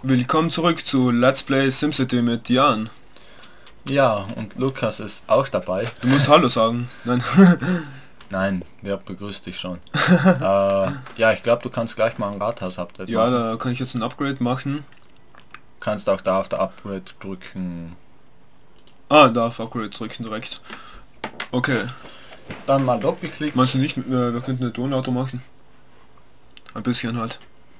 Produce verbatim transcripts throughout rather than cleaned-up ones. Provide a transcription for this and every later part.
Willkommen zurück zu Let's Play SimCity mit Jan. Ja, und Lukas ist auch dabei. Du musst Hallo sagen. Nein. Nein, der begrüßt dich schon. äh, ja, ich glaube, du kannst gleich mal ein Rathaus-Update Ja, machen. da kann ich jetzt ein Upgrade machen. Kannst auch da auf der Upgrade drücken. Ah, da auf Upgrade drücken direkt. Okay. Dann mal Doppelklick. Meinst du nicht, äh, wir könnten eine Tonlauter machen? Ein bisschen halt.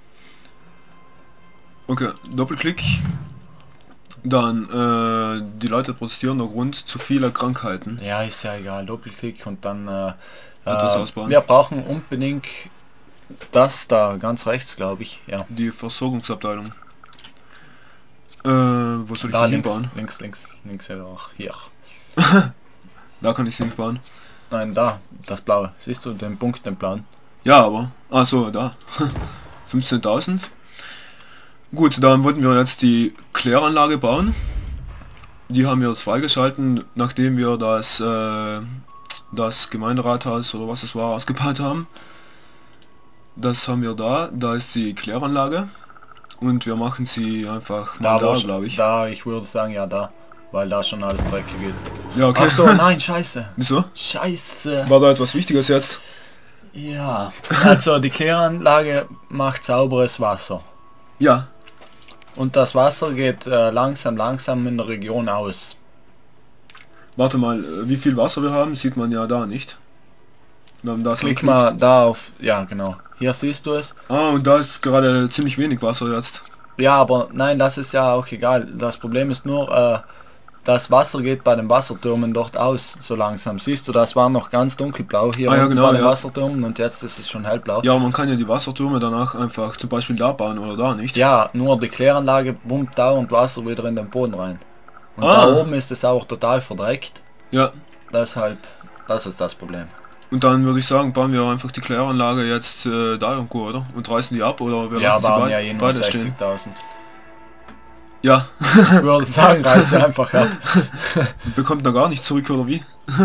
Okay, Doppelklick. Dann, äh, die Leute protestieren aufgrund zu vieler Krankheiten. Ja, ist ja egal. Doppelklick und dann äh, Etwas äh, ausbauen. wir brauchen unbedingt das da ganz rechts, glaube ich. Ja. Die Versorgungsabteilung. Äh, wo soll ich Da die links, hinbauen? links, links, links, ja auch hier. Da kann ich sie nicht bauen. Nein, da, das blaue. Siehst du den Punkt, den blauen? Ja, aber... Ah so, da. fünfzehntausend. Gut, dann wollten wir jetzt die Kläranlage bauen. Die haben wir jetzt freigeschalten, nachdem wir das, äh, das Gemeinderathaus oder was es war ausgebaut haben. Das haben wir da. Da ist die Kläranlage. Und wir machen sie einfach mal da, Da, glaube ich. Da, ich würde sagen, ja da. Weil da schon alles dreckig ist. Ja, okay. Ach so, nein, scheiße. Wieso? Scheiße. War da etwas Wichtiges jetzt? Ja. Also die Kläranlage macht sauberes Wasser. Ja. Und das Wasser geht äh, langsam, langsam in der Region aus. Warte mal, äh, wie viel Wasser wir haben, sieht man ja da nicht. Wir haben das Klick anklickt. mal da auf, ja genau. Hier siehst du es. Ah, und da ist gerade ziemlich wenig Wasser jetzt. Ja, aber nein, das ist ja auch egal. Das Problem ist nur, äh, das Wasser geht bei den Wassertürmen dort aus, so langsam. Siehst du, das war noch ganz dunkelblau hier Ah, ja, unten genau, bei den ja. Wassertürmen und jetzt ist es schon hellblau. Ja, man kann ja die Wassertürme danach einfach zum Beispiel da bauen oder da nicht. Ja, nur die Kläranlage pumpt dauernd Wasser wieder in den Boden rein. Und Ah. da oben ist es auch total verdreckt. Ja. Deshalb, das ist das Problem. Und dann würde ich sagen, bauen wir einfach die Kläranlage jetzt äh, da irgendwo, oder? Und reißen die ab, oder wir Ja, lassen sie waren bei ja eh nur beide stehen. sechzigtausend. Ja. Ich würde sagen, reiß sie einfach ab. Bekommt da gar nichts zurück, oder wie?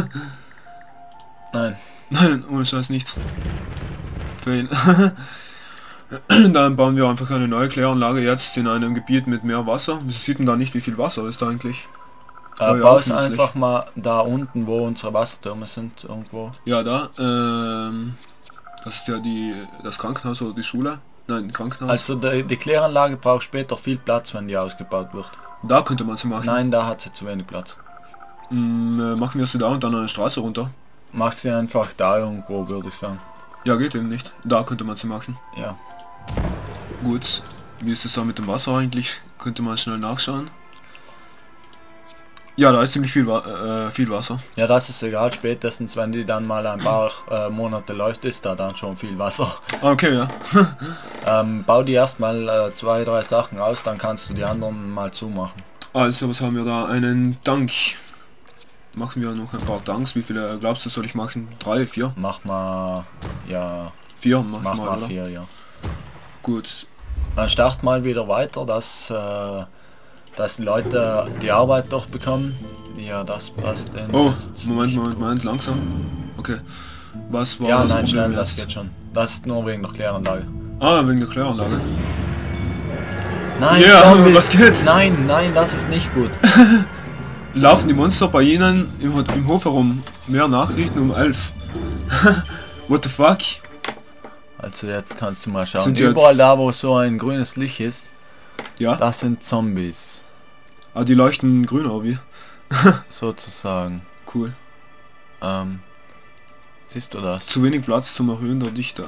Nein. Nein, ohne Scheiß nichts. Fail. Dann bauen wir einfach eine neue Kläranlage jetzt in einem Gebiet mit mehr Wasser. Wieso sieht man da nicht, wie viel Wasser ist da eigentlich? Äh, Oh ja, Baus auch nützlich. einfach mal da unten, wo unsere Wassertürme sind, irgendwo. Ja, da. Ähm, das ist ja die das Krankenhaus oder die Schule. Nein, Krankenhaus. Also die, die Kläranlage braucht später viel Platz, wenn die ausgebaut wird. Da könnte man sie machen. Nein, da hat sie zu wenig Platz. Mm, äh, machen wir sie da und dann eine Straße runter. Mach sie einfach da irgendwo, würde ich sagen. Ja, geht eben nicht. Da könnte man sie machen. Ja. Gut. Wie ist es da mit dem Wasser eigentlich? Könnte man schnell nachschauen. Ja, da ist ziemlich viel, Wa äh, viel Wasser. Ja, das ist egal, spätestens wenn die dann mal ein paar äh, Monate läuft, ist da dann schon viel Wasser. Ah, okay, ja. Ähm, bau die erstmal äh, zwei, drei Sachen aus, dann kannst du die anderen mal zumachen. Also, was haben wir da? Einen Dank. Machen wir noch ein paar Danks. Wie viele glaubst du, soll ich machen? Drei, vier? Mach mal, ja, Vier, mach, mach mal, mal oder? vier, ja. Gut. Dann start mal wieder weiter, dass, äh, dass die Leute die Arbeit doch bekommen. Ja, das passt. denn Oh, ist Moment, nicht Moment, gut. Moment, langsam. Okay. Was war Ja, das nein, Problem schnell, jetzt? das geht schon. Das ist nur wegen der Kläranlage. Ah, wegen der Kläranlage. Nein, Ja, Zombies. was geht? Nein, nein, das ist nicht gut. Laufen die Monster bei Ihnen im, im Hof herum? Mehr Nachrichten um elf. What the fuck? Also jetzt kannst du mal schauen. Sind die jetzt- Überall da, wo so ein grünes Licht ist, Ja? das sind Zombies. Ah, die leuchten grün, oder wie? Sozusagen. Cool. Ähm, siehst du das? Zu wenig Platz zum Erhöhen der Dichte.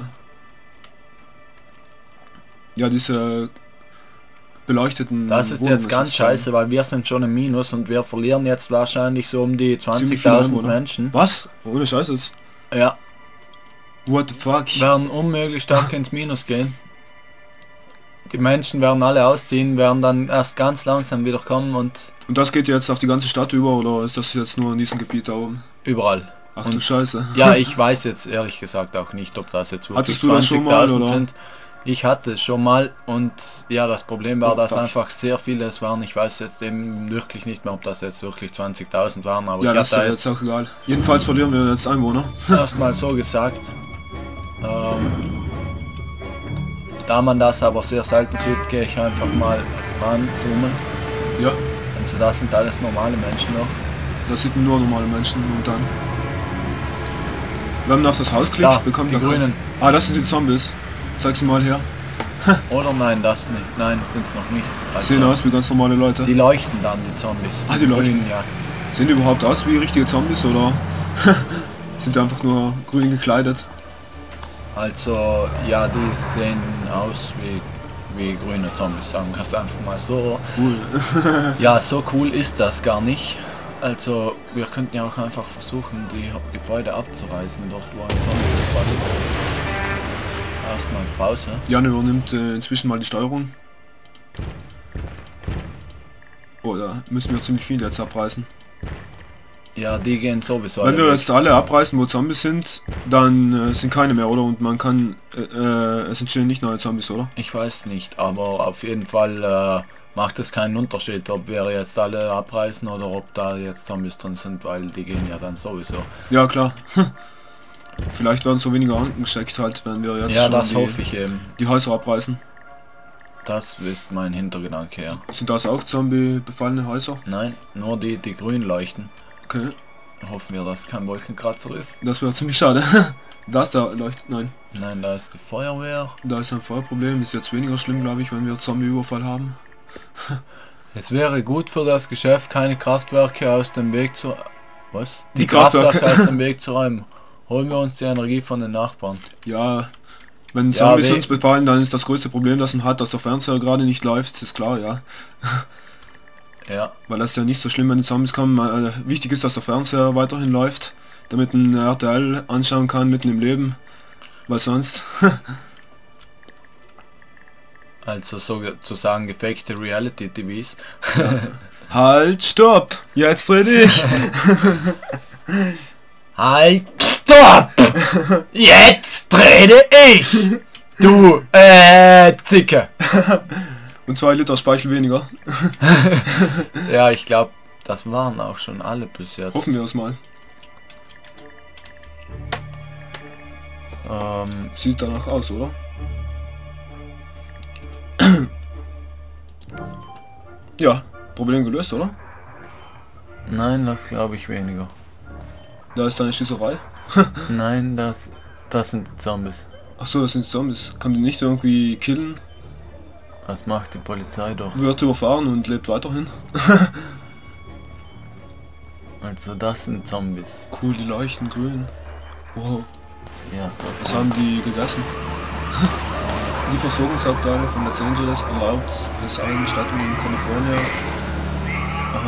Ja, diese beleuchteten... Das ist Wohnungen jetzt ganz sozusagen. scheiße, weil wir sind schon im Minus und wir verlieren jetzt wahrscheinlich so um die Ziemlich viele zwanzigtausend Einwohner. Menschen. Was? Ohne Scheiß jetzt? Ja, What the fuck? werden unmöglich stark ins Minus gehen. Die Menschen werden alle ausziehen, werden dann erst ganz langsam wieder kommen und Und das geht jetzt auf die ganze Stadt über, oder ist das jetzt nur in diesem Gebiet da oben? überall. Ach Und du Scheiße. Ja, ich weiß jetzt ehrlich gesagt auch nicht, ob das jetzt wirklich Hattest du das schon mal, zwanzigtausend oder? sind. Ich hatte es schon mal und ja, das Problem war, Oh, dass fuck. einfach sehr viele es waren. Ich weiß jetzt eben wirklich nicht mehr, ob das jetzt wirklich zwanzigtausend waren, aber Ja, ich das ist hatte ja jetzt jetzt auch egal. Jedenfalls verlieren wir jetzt Einwohner. erstmal so gesagt. Ähm, da man das aber sehr selten sieht, gehe ich einfach mal ranzoomen. Ja, Also das sind alles normale Menschen noch. das sind nur normale Menschen momentan. Wenn man auf das Haus klickt, Da, bekommt die man... Grünen. Ah, das sind die Zombies. Zeig sie mal her. Oder nein, das nicht. Nein, sind es noch nicht. Also, Sehen aus wie ganz normale Leute. die leuchten dann, die Zombies. Ah, die leuchten. Grün, ja. Sehen die überhaupt aus wie richtige Zombies oder sind die einfach nur grün gekleidet? Also, ja, die sehen aus wie, wie grüne Zombies, sagen wir es einfach mal so. Cool. Ja, so cool ist das gar nicht. Also, wir könnten ja auch einfach versuchen, die Gebäude abzureißen, dort wo ein Zombie-Squad ist. Erstmal Pause. Jan übernimmt äh, inzwischen mal die Steuerung. Oh, da müssen wir ziemlich viel jetzt abreißen. Ja, die gehen sowieso. Wenn alle wir weg. jetzt alle abreißen, wo Zombies sind, dann äh, sind keine mehr, oder? Und man kann... Äh, äh, es entstehen nicht neue Zombies, oder? Ich weiß nicht, aber auf jeden Fall äh, macht es keinen Unterschied, ob wir jetzt alle abreißen oder ob da jetzt Zombies drin sind, weil die gehen ja dann sowieso. Ja, klar. Vielleicht werden so weniger angesteckt halt, wenn wir jetzt Ja, schon das die, hoffe ich eben. die Häuser abreißen. Das ist mein Hintergedanke, ja. Sind das auch Zombie-befallene Häuser? Nein, nur die, die grün leuchten. Okay, Hoffen wir, dass kein Wolkenkratzer ist. das wäre ziemlich schade. Das da leuchtet... Nein, Nein, da ist die Feuerwehr. da ist ein Feuerproblem. Ist jetzt weniger schlimm, glaube ich, wenn wir Zombie-Überfall haben. Es wäre gut für das Geschäft, keine Kraftwerke aus dem Weg zu... Was? Die Kraftwerke. aus dem Weg zu räumen. Holen wir uns die Energie von den Nachbarn. Ja, wenn Ja, Zombies we- uns befallen, dann ist das größte Problem, das man hat, dass der Fernseher gerade nicht läuft, ist klar, ja. Ja, Weil das ist ja nicht so schlimm, wenn die Zombies kommen. Äh, wichtig ist, dass der Fernseher weiterhin läuft, damit man R T L anschauen kann mitten im Leben. Weil sonst... also sozusagen gefakte Reality-T Vs. Halt, stopp! Jetzt rede ich! Halt, stopp! Jetzt rede ich! Du, äh, Zicke! Und zwei Liter Speichel weniger. Ja, ich glaube, das waren auch schon alle bis jetzt. Hoffen wir es mal. Ähm, Sieht danach aus, oder? Ja, Problem gelöst, oder? nein, das glaube ich weniger. Da ist eine Schießerei. Nein, das, das sind die Zombies. Ach so, das sind Zombies. Kann die nicht irgendwie killen? Das macht die Polizei doch. Wird überfahren und lebt weiterhin. Also das sind Zombies. Cool, die leuchten grün. Wow, Ja, so. was haben die gegessen? Die Versorgungsabteilung von Los Angeles erlaubt es allen Städten in Kalifornien. Aha.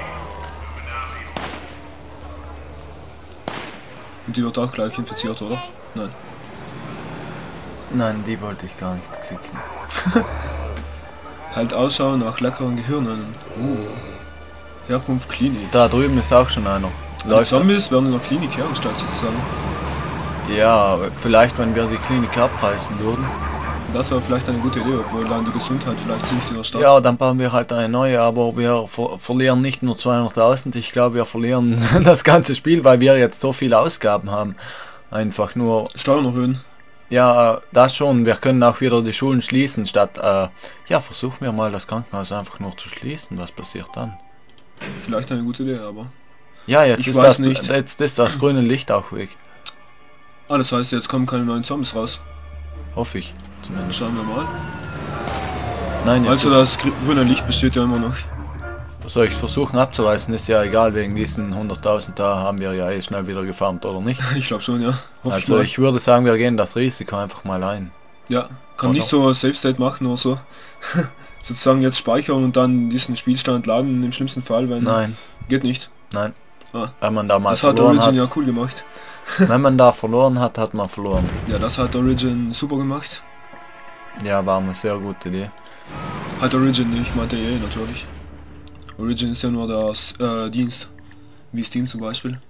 Und die wird auch gleich infiziert, oder? Nein. Nein, die wollte ich gar nicht klicken. Halt Ausschau nach leckeren Gehirnen. Uh. Herkunft Klinik. Da drüben ist auch schon einer. Die Läuft. Zombies werden in der Klinik hergestellt sozusagen. Ja, vielleicht wenn wir die Klinik abreißen würden. Das wäre vielleicht eine gute Idee, obwohl dann die Gesundheit vielleicht sinkt in der Stadt. Ja, dann bauen wir halt eine neue, aber wir ver verlieren nicht nur zweihunderttausend, ich glaube wir verlieren das ganze Spiel, weil wir jetzt so viele Ausgaben haben. Einfach nur, Steuern erhöhen. ja, das schon, wir können auch wieder die Schulen schließen, statt, äh, ja, versuchen wir mal das Krankenhaus einfach nur zu schließen, was passiert dann? Vielleicht eine gute Idee, aber... Ja, jetzt, Ich ist, weiß das, nicht. jetzt ist das grüne Licht auch weg, Ah, das heißt, jetzt kommen keine neuen Zombies raus. hoffe ich zumindest. Schauen wir mal. Nein, jetzt Also ist, das gr- grüne Licht besteht ja immer noch. soll ich es versuchen abzureißen, ist ja egal, wegen diesen hunderttausend da haben wir ja eh schnell wieder gefarmt, oder nicht? Ich glaube schon, ja. Hoffe Also mal. ich würde sagen, wir gehen das Risiko einfach mal ein. Ja, kann Oder? nicht so Safe State machen oder so. Sozusagen jetzt speichern und dann diesen Spielstand laden im schlimmsten Fall, wenn... Nein, Geht nicht. nein. Ah, Wenn man da mal das hat verloren Origin hat, ja cool gemacht. wenn man da verloren hat, hat man verloren. Ja, das hat Origin super gemacht. Ja, war eine sehr gute Idee. Hat Origin nicht, meinte E A natürlich. Origin ist ja nur das äh, Dienst. Wie Steam zum Beispiel.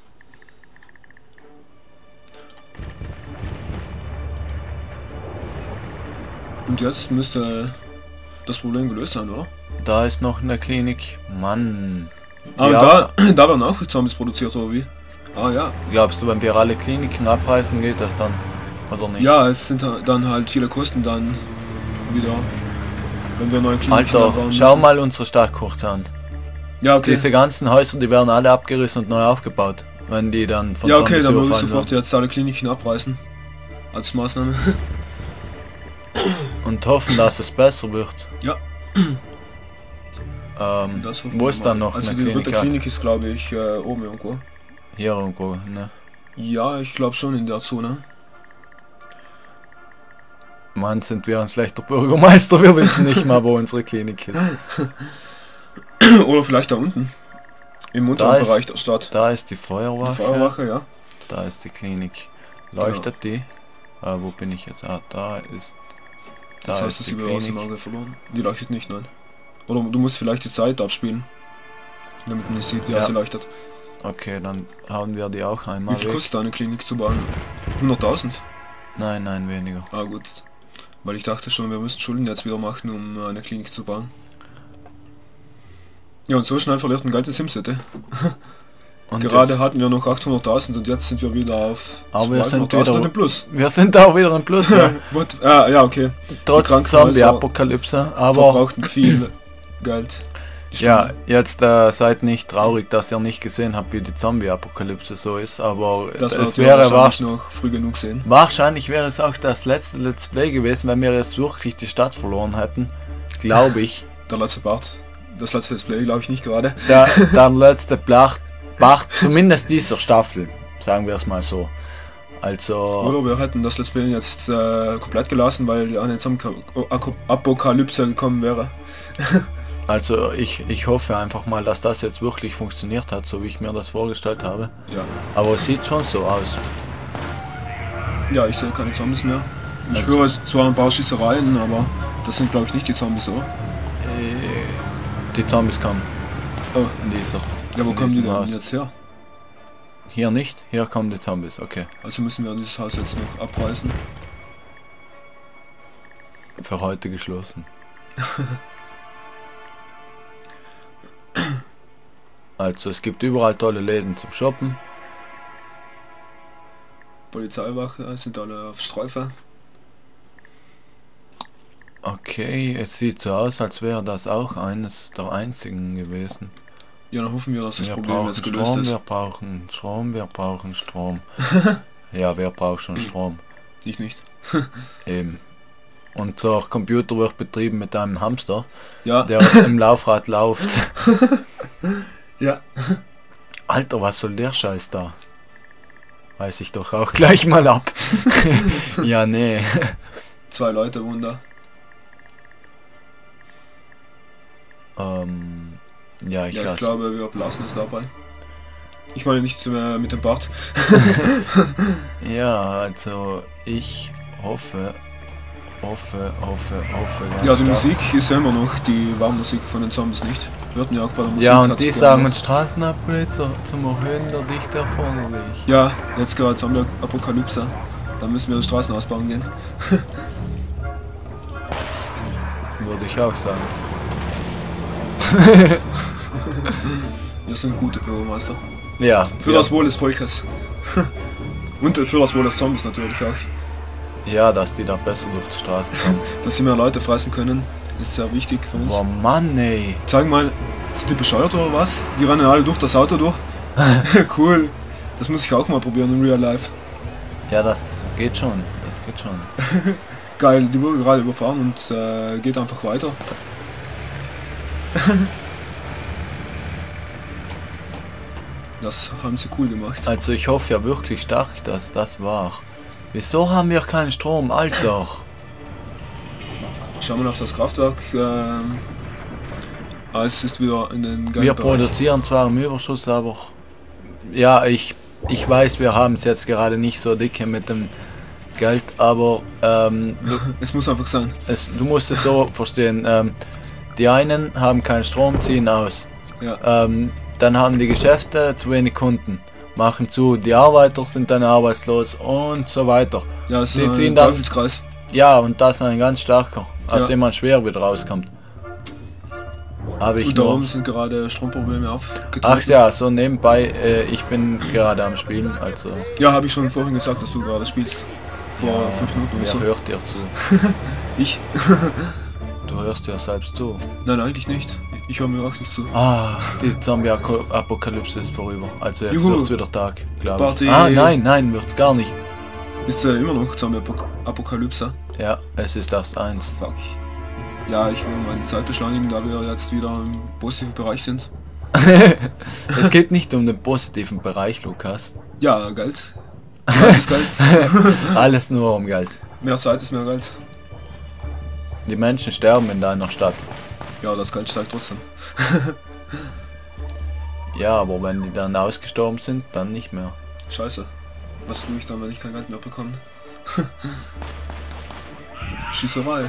Und jetzt müsste das Problem gelöst sein, oder? Da ist noch eine Klinik. Mann. Ah, Ja. und da, da werden auch Zombies produziert, oder wie? Ah ja. Glaubst du, wenn wir alle Kliniken abreißen, geht das dann? Oder nicht? Ja, es sind ha- dann halt viele Kosten dann wieder, wenn wir neue Kliniken Alter, bauen schau müssen. mal unsere Stadt kurz an. Ja, okay. Diese ganzen Häuser, die werden alle abgerissen und neu aufgebaut, wenn die dann von Ja, okay, Zombies dann würde ich überfallen sofort werden. jetzt alle Kliniken abreißen. Als Maßnahme. Und hoffen, dass es besser wird. Ja. Ähm, Das hoffen wo wir ist mal. dann noch Also eine die Klinik? dritte Klinik ist, glaube ich, äh, oben irgendwo. Hier irgendwo, ne? Ja, ich glaube schon in der Zone. Mann, sind wir ein schlechter Bürgermeister, wir wissen nicht mal, wo unsere Klinik ist. Oder vielleicht da unten. Im Da unteren ist- Bereich der Stadt. Da ist die Die Feuerwache, Feuerwache, ja. da ist die Klinik. Leuchtet die? Äh, wo bin ich jetzt? Ah, da ist... Da Das heißt, ist dass die sie wieder aus dem Klinik. Auge verloren. Die leuchtet nicht, nein. Oder du musst vielleicht die Zeit abspielen. Damit man nicht sieht, ja, Ja. sie leuchtet. Okay, dann hauen wir die auch Wie einmal viel weg. kostet eine Klinik zu bauen? hunderttausend? Nein, nein, weniger. Ah gut. Weil ich dachte schon, wir müssen Schulden jetzt wieder machen, um eine Klinik zu bauen. Ja, und so schnell verliert man Geld in SimCity. Und Gerade das- hatten wir noch achthunderttausend und jetzt sind wir wieder auf Aber wir sind zweihunderttausend wieder- im Plus. Wir sind auch wieder im Plus, ja. What? Ah, ja, okay. Trotz Krankenhäuser Zombie-Apokalypse, aber... Verbrauchten viel Geld. Die Ja, Stunde. jetzt äh, seid nicht traurig, dass ihr nicht gesehen habt, wie die Zombie-Apokalypse so ist, aber Das es wird wäre wahrscheinlich wahrscheinlich, noch früh genug sehen. wahrscheinlich wäre es auch das letzte Let's Play gewesen, wenn wir jetzt wirklich die Stadt verloren hätten, glaube ich. Der letzte Part. Das letzte Display glaube ich nicht gerade. Der, der letzte Placht, Part, zumindest dieser Staffel, sagen wir es mal so. Also, Oder wir hätten das Let's Play jetzt äh, komplett gelassen, weil eine Zombie-Apokalypse gekommen wäre. also ich, ich hoffe einfach mal, dass das jetzt wirklich funktioniert hat, so wie ich mir das vorgestellt habe. Ja. Aber es sieht schon so aus. Ja, ich sehe keine Zombies mehr. Ich Also- höre zwar ein paar Schießereien, aber das sind glaube ich nicht die Zombies, oder? Äh, Die Zombies kommen Oh. in dieser... Ja, wo in kommen die diesem denn Haus. jetzt her? Hier nicht, hier kommen die Zombies, okay. Also müssen wir dieses Haus jetzt noch abreißen. Für heute geschlossen. Also es gibt überall tolle Läden zum Shoppen. Polizeiwache sind alle auf Streife. Okay, es sieht so aus, als wäre das auch eines der einzigen gewesen. Ja, dann hoffen wir, dass das Wir Problem brauchen jetzt gelöst Strom, ist. wir brauchen Strom, wir brauchen Strom. Ja, wer braucht schon Strom? Ich nicht. Eben. Unser Computer wird betrieben mit einem Hamster, Ja, der im Laufrad läuft. ja. Alter, was soll der Scheiß da? Weiß ich doch auch gleich mal ab. Ja, nee. Zwei Leute wohnen da. ähm, ja, ich Ja, ich lasse. glaube, wir belassen es dabei. Ich meine nicht mehr mit dem Bart. Ja, also ich hoffe, hoffe, hoffe, hoffe. ganz Ja, die stark. Musik ist ja immer noch die Warnmusik von den Zombies nicht. Wir hörten ja auch bei der Musik. Ja, und hat's die geändert. sagen uns Straßenupgrade zum, zum Erhöhen der Dichte erforderlich. Ja, jetzt gerade Zombie-Apokalypse. Da müssen wir die Straßen ausbauen gehen. Würde ich auch sagen. Wir sind gute Bürgermeister. Ja, Für ja, das Wohl des Volkes. Und für das Wohl des Zombies natürlich auch. ja, dass die da besser durch die Straßen kommen. Dass sie mehr Leute fressen können, ist sehr wichtig für uns. Boah, Mann, ey. Zeig mal, sind die bescheuert oder was? Die rennen alle durch das Auto durch. Cool. Das muss ich auch mal probieren in Real Life. Ja, das geht schon, das geht schon. Geil, die wurde gerade überfahren und äh, geht einfach weiter. Das haben sie cool gemacht. Also ich hoffe ja wirklich stark, dass das war. Wieso haben wir keinen Strom, Alter? Schauen wir auf das Kraftwerk. Ähm, alles ist wieder in den Wir geilen Bereich. produzieren zwar im Überschuss, aber... Ja, ich, ich weiß, wir haben es jetzt gerade nicht so dicke mit dem Geld, aber ähm, du, Es muss einfach sein. es, du musst es so verstehen. Ähm, die einen haben keinen Strom, ziehen aus. Ja. Ähm, dann haben die Geschäfte zu wenig Kunden, machen zu, die Arbeiter sind dann arbeitslos und so weiter. Ja, es Die ist ziehen ein dann- Teufelskreis. Ja, und das ist ein ganz starker, aus Ja. dem man schwer wieder rauskommt. Habe ich Und darum nur... sind gerade Stromprobleme aufgetreten. Ach ja, so nebenbei, äh, ich bin gerade am Spielen, also... Ja, habe ich schon vorhin gesagt, dass du gerade spielst. Vor Ja, fünf Minuten oder wer so. hört dir zu? Ich? Du hörst ja selbst zu. Nein, eigentlich nicht. Ich höre mir auch nicht zu. Ah, die Zombie-Apokalypse ist vorüber. Also jetzt Juhu. wird's wieder Tag, glaube Party. ich. Ah, nein, nein, wird's gar nicht. Ist ja immer noch Zombie-Apokalypse. Ja, es ist erst eins. Fuck. Ja, ich will mal die Zeit beschleunigen, da wir jetzt wieder im positiven Bereich sind. Es geht nicht um den positiven Bereich, Lukas. Ja, Geld. Zeit ist Geld. Alles nur um Geld. Mehr Zeit ist mehr Geld. Die Menschen sterben in deiner Stadt. Ja, das Geld steigt trotzdem. Ja, aber wenn die dann ausgestorben sind, dann nicht mehr. Scheiße. Was tue ich dann, wenn ich kein Geld mehr bekomme? Schießerei.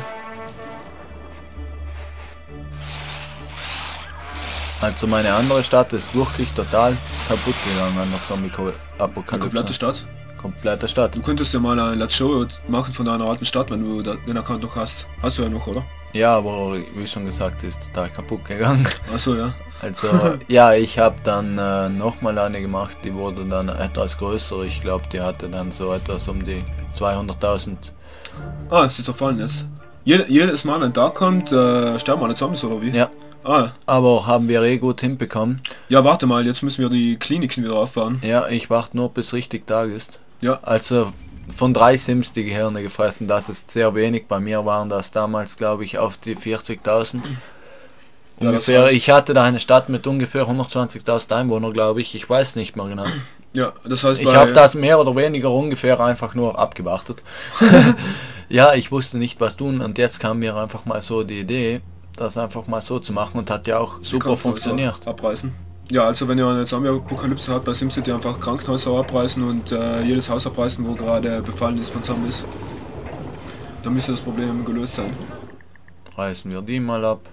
Also meine andere Stadt ist wirklich total kaputt gegangen an der Die Zombie-Apokalypse. komplette Stadt. Komplette Stadt. Du könntest ja mal ein Let's Show machen von deiner alten Stadt, wenn du da, den Account noch hast. Hast du ja noch, oder? Ja, aber wie schon gesagt, ist total kaputt gegangen. Achso, ja. Also ja, ich habe dann äh, nochmal eine gemacht, die wurde dann etwas größer. Ich glaube, die hatte dann so etwas um die zweihunderttausend. Ah, es ist zerfallen jetzt. Jed jedes Mal, wenn da kommt, äh, sterben alle Zombies, oder wie? Ja, Ah, aber haben wir eh gut hinbekommen. ja, warte mal, jetzt müssen wir die Kliniken wieder aufbauen. Ja, ich warte nur bis richtig Tag ist. Ja, Also von drei Sims die Gehirne gefressen, das ist sehr wenig. Bei mir waren das damals, glaube ich, auf die vierzigtausend. Ja, das Ungefähr, heißt- ich hatte da eine Stadt mit ungefähr hundertzwanzigtausend Einwohnern, glaube ich. Ich weiß nicht mehr genau. ja, das heißt, Ich bei- habe das mehr oder weniger ungefähr einfach nur abgewartet. Ja, ich wusste nicht was tun und jetzt kam mir einfach mal so die Idee, das einfach mal so zu machen und hat ja auch super Krankenhäuser funktioniert. Abreißen. Ja, also wenn ihr eine Zombie-Apokalypse habt bei SimCity, einfach Krankenhäuser abreißen und äh, jedes Haus abreißen, wo gerade befallen ist von Zombies. Dann müsste das Problem gelöst sein. Reißen wir die mal ab.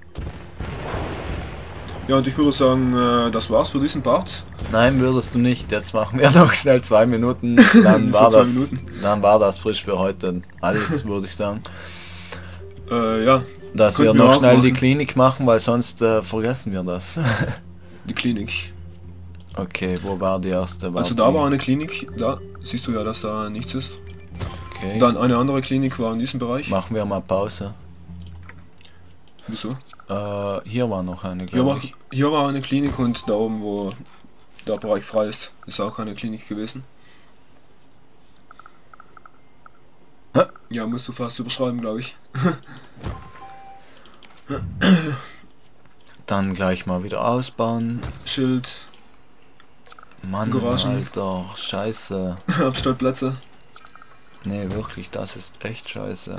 Ja, und ich würde sagen, äh, das war's für diesen Part. Nein, würdest du nicht. Jetzt machen wir noch schnell zwei Minuten. Dann So war zwei das, Minuten. dann war das frisch für heute. Alles, würde ich sagen. Äh, ja, Dass wir Könnten wir noch auch schnell die machen. Klinik machen, weil sonst äh, vergessen wir das. die Klinik. Okay, wo war die erste? Also die? da war eine Klinik, da siehst du ja, dass da nichts ist. Okay. Dann eine andere Klinik war in diesem Bereich. Machen wir mal Pause. Wieso? Äh, hier war noch eine, Hier war, glaube ich. hier war eine Klinik und da oben, wo der Bereich frei ist, ist auch eine Klinik gewesen. Hä? Ja, musst du fast überschreiben, glaube ich. Dann gleich mal wieder ausbauen. Schild, Mann, Garagen. Alter, scheiße. Abstellplätze. Nee, wirklich, das ist echt scheiße.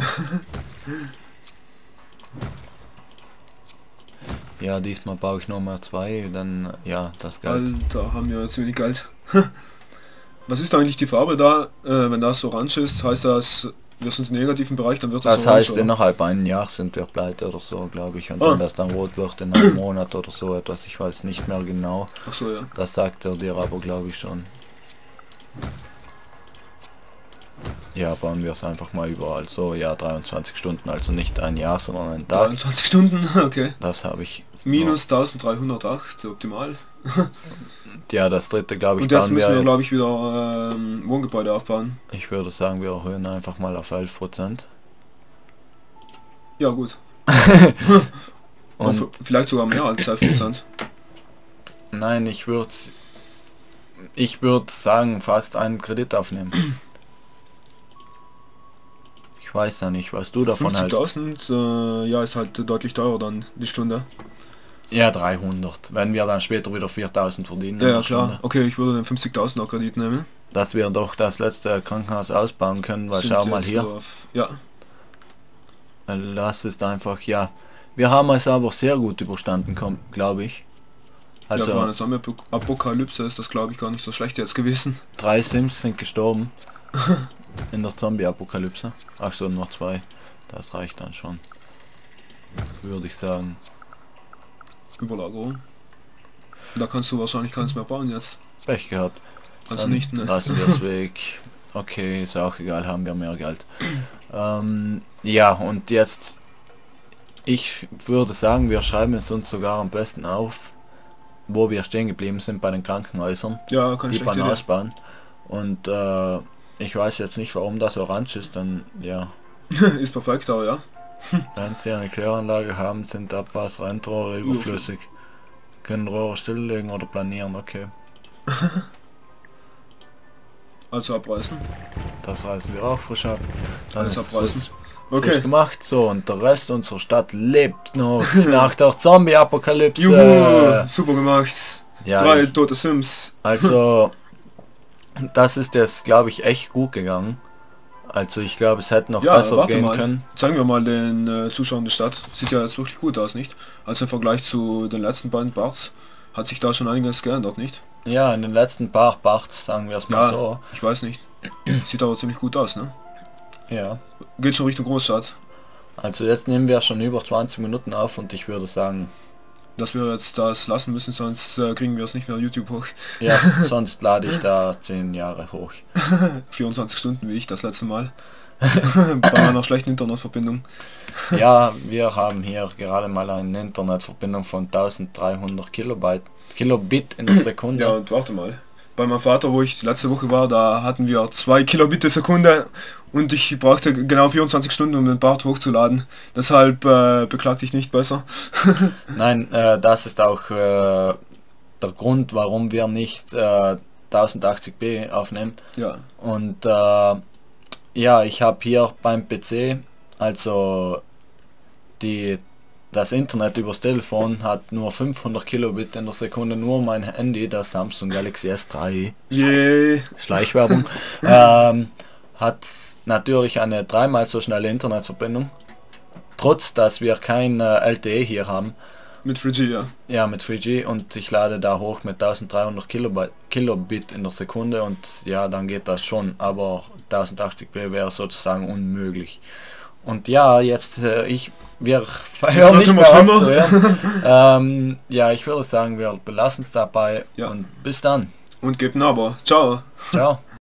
Ja, diesmal baue ich noch mal zwei, dann, ja, das Geld. Alter, haben wir jetzt wenig Geld. Was ist eigentlich die Farbe da? Äh, wenn das orange ist, heißt das, wir sind im negativen Bereich, dann wird das, Das orange, heißt, oder? innerhalb ein Jahr sind wir pleite oder so, glaube ich. Und Ah. wenn das dann rot wird in einem Monat oder so etwas, ich weiß nicht mehr genau. Ach so, ja. Das sagt er dir aber, glaube ich, schon. Ja, bauen wir es einfach mal überall so, ja, dreiundzwanzig Stunden, also nicht ein Jahr, sondern ein Tag. dreiundzwanzig Stunden, okay. Das habe ich. Minus eintausenddreihundertacht, optimal. Ja, das dritte, glaube ich, Und jetzt bauen müssen wir, wir. glaube ich, wieder ähm, Wohngebäude aufbauen. Ich würde sagen, wir erhöhen einfach mal auf elf Prozent. Ja, gut. Und Auf- vielleicht sogar mehr als elf Prozent. nein, ich würde ich würde sagen, fast einen Kredit aufnehmen. Ich weiß ja nicht, was du davon hältst. fünfzigtausend, äh, ja, ist halt deutlich teurer dann die Stunde. Ja, dreihundert. Wenn wir dann später wieder viertausend verdienen. Ja, in ja der klar. Stunde. Okay, ich würde den fünfzigtausender Kredit nehmen. Dass wir doch das letzte Krankenhaus ausbauen können, weil Sind schau mal jetzt hier. Auf, ja, Weil das ist einfach, ja. Wir haben es aber sehr gut überstanden, glaube ich. also, ja, für Also eine Zombie-Apokalypse ist das, glaube ich, gar nicht so schlecht jetzt gewesen. drei Sims sind gestorben. In der Zombie-Apokalypse. Ach so, nur zwei. Das reicht dann schon. Würde ich sagen. Überlagerung. Da kannst du wahrscheinlich keins mehr bauen jetzt. Pech gehabt. Also Dann nicht, ne? lassen wir es weg. Okay, ist auch egal, haben wir mehr Geld. Ähm, ja, und jetzt, ich würde sagen, wir schreiben es uns sogar am besten auf, wo wir stehen geblieben sind bei den Krankenhäusern, Ja, kann ich die beim Ausbauen. Und äh, Ich weiß jetzt nicht, warum das orange ist, dann ja. Ist perfekt, aber ja. Wenn sie eine Kläranlage haben, sind Abwasserendrohre überflüssig. Können Rohre stilllegen oder planieren, okay. Also abreißen. Das reißen wir auch frisch ab. Dann Alles ist abreißen. es Okay. frisch gemacht. So, und der Rest unserer Stadt lebt noch nach der Zombie-Apokalypse. Juhu, super gemacht. Ja, Drei ich, tote Sims. also, das ist jetzt, glaube ich, echt gut gegangen. Also ich glaube, es hätte noch Ja, besser warte gehen mal. können. Zeigen wir mal den äh, Zuschauern die Stadt. Sieht ja jetzt wirklich gut aus, nicht? Also im Vergleich zu den letzten beiden Parts hat sich da schon einiges geändert, nicht? Ja, in den letzten paar Parts, sagen wir es mal Ja, so. ich weiß nicht. Sieht aber ziemlich gut aus, ne? Ja. Geht schon Richtung Großstadt. Also jetzt nehmen wir schon über zwanzig Minuten auf und ich würde sagen, Dass wir jetzt das lassen müssen, sonst äh, kriegen wir es nicht mehr YouTube hoch. ja, sonst lade ich da zehn Jahre hoch. vierundzwanzig Stunden wie ich das letzte Mal. Bei einer schlechten Internetverbindung. Ja, wir haben hier gerade mal eine Internetverbindung von dreizehnhundert Kilobyte, Kilobit in der Sekunde. Ja, und warte mal. Bei meinem Vater, wo ich letzte Woche war, da hatten wir zwei Kilobit die Sekunde und ich brauchte genau vierundzwanzig Stunden, um den Part hochzuladen. Deshalb äh, beklagte ich nicht besser. Nein, äh, das ist auch äh, der Grund, warum wir nicht äh, tausendachtzig p aufnehmen. Ja. Und äh, ja, ich habe hier beim P C, also die das Internet übers Telefon hat nur fünfhundert Kilobit in der Sekunde, nur mein Handy, das Samsung Galaxy S drei, Yeah. Schleichwerbung, ähm, hat natürlich eine dreimal so schnelle Internetverbindung, trotz dass wir kein äh, L T E hier haben. Mit drei G, ja. Ja, mit drei G und ich lade da hoch mit dreizehnhundert Kilobyte, Kilobit in der Sekunde und ja, dann geht das schon, aber tausendachtzig p wäre sozusagen unmöglich. Und ja, jetzt äh, ich wir hören nicht mehr auf zu hören. ähm, ja, ich würde sagen, wir belassen es dabei Ja. und bis dann. Und gebt ein Abo. Ciao. Ciao.